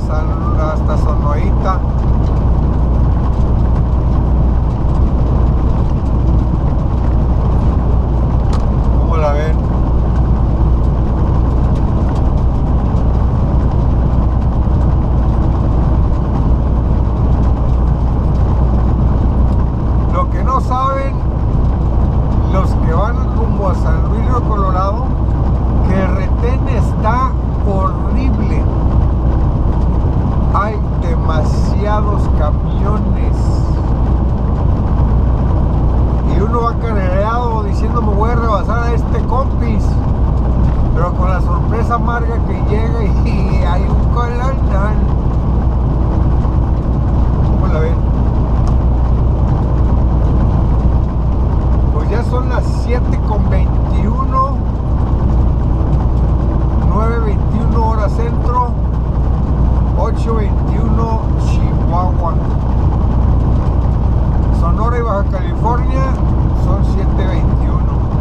hasta Sonoita. ¿Cómo la ven? Lo que no saben los que van rumbo a San Luis Río Colorado, que el retén está horrible. Hay demasiados camiones y uno va carrereado diciendo me voy a rebasar a este compis, pero con la sorpresa amarga que llega y hay un colonal. ¿Cómo la ven? Pues ya son las 7:21, 9:21 hora centro, 8:21 Chihuahua. Sonora y Baja California son 7:21.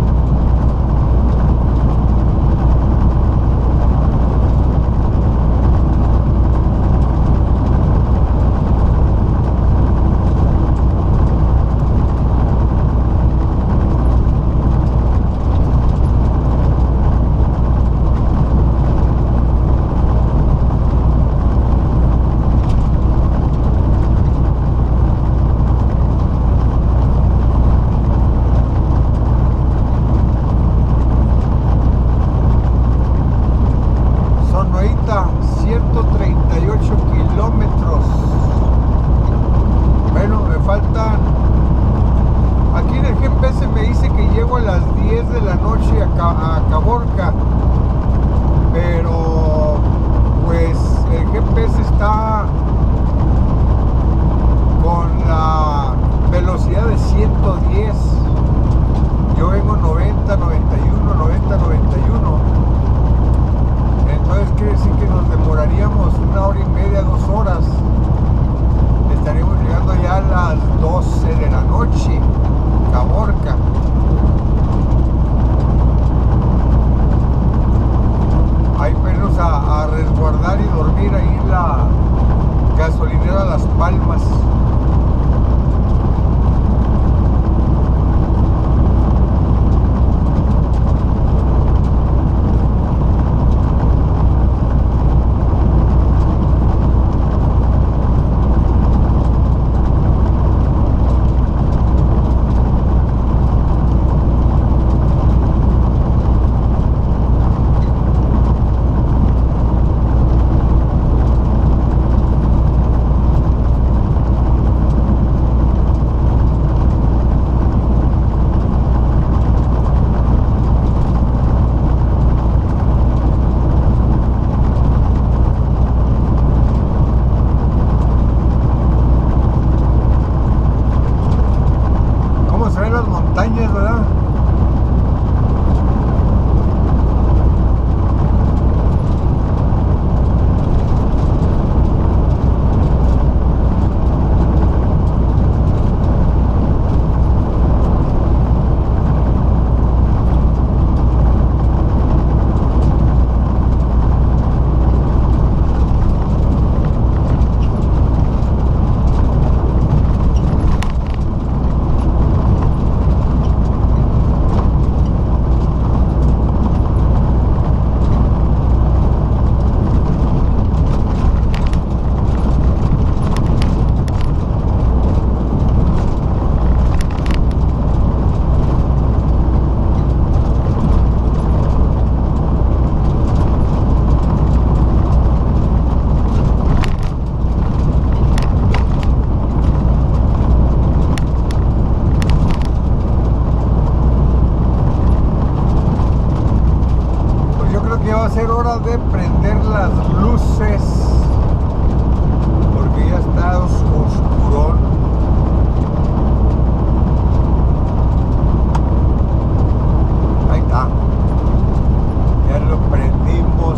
De prender las luces porque ya está oscurón. Ahí está, ya lo prendimos.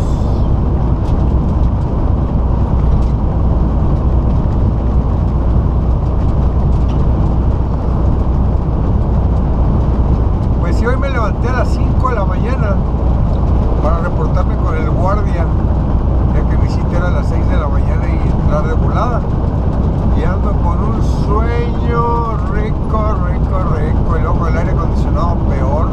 Pues si hoy me levanté a las 5 de la mañana para reportarme con el guardia, ya que mi cita era a volada. Y ando con un sueño rico, rico, rico. Y luego el aire acondicionado peor.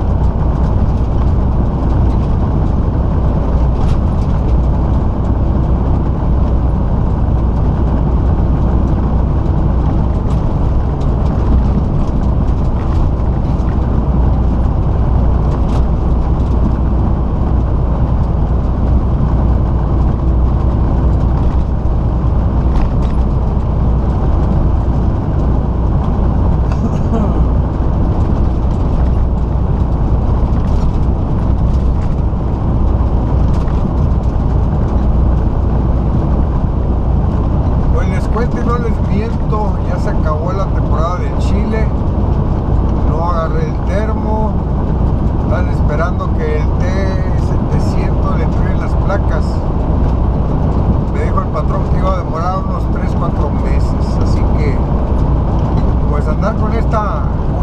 No les miento, ya se acabó la temporada de chile. No agarré el termo. Están esperando que el T700 le entreguen las placas. Me dijo el patrón que iba a demorar unos 3-4 meses. Así que pues andar con esta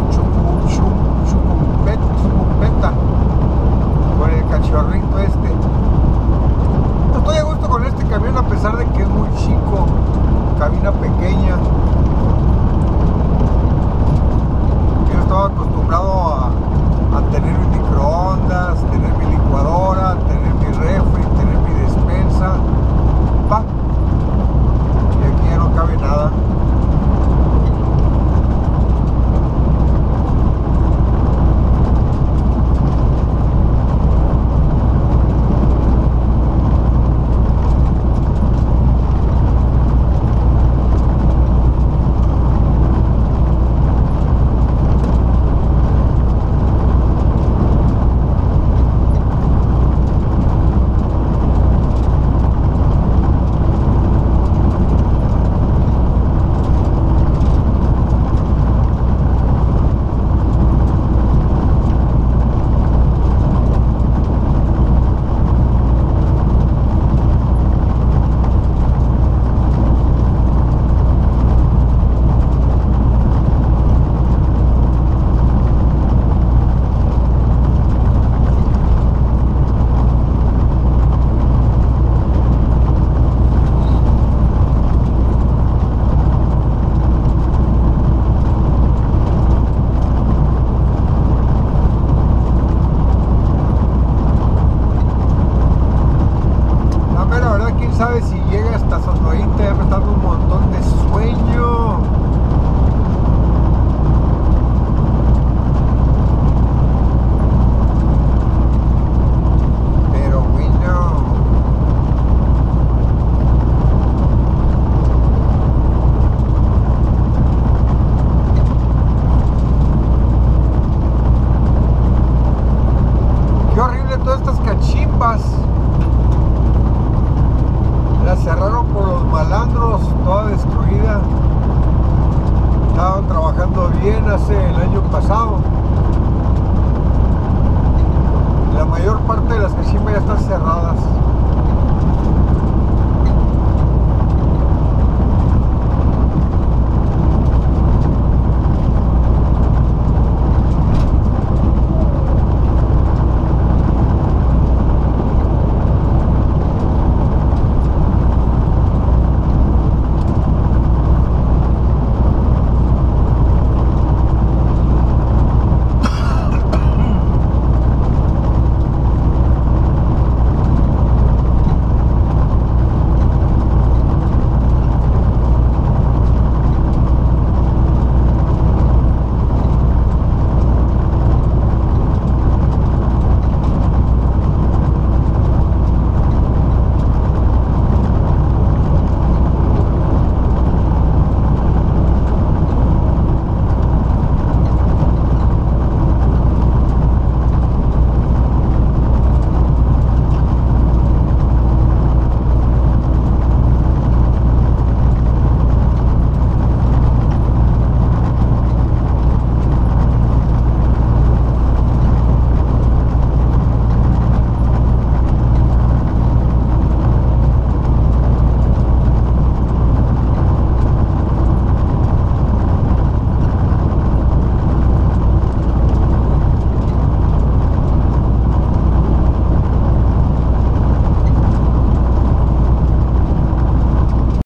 chucumpeta, con el cachorrito este. No estoy a gusto con este camión a pesar de que es muy chico. Cabina pequeña. Yo estaba acostumbrado a tener mi microondas, tener mi licuadora, tener mi refri, tener mi despensa. Y aquí ya no cabe nada. Sabe si llega hasta Sonorita, ya me está dando un montón de sueño. Pero bueno, qué horrible todas estas cachimbas. La cerraron por los malandros, toda destruida. Estaban trabajando bien hace el año pasado. La mayor parte de las cachimbas ya están cerradas.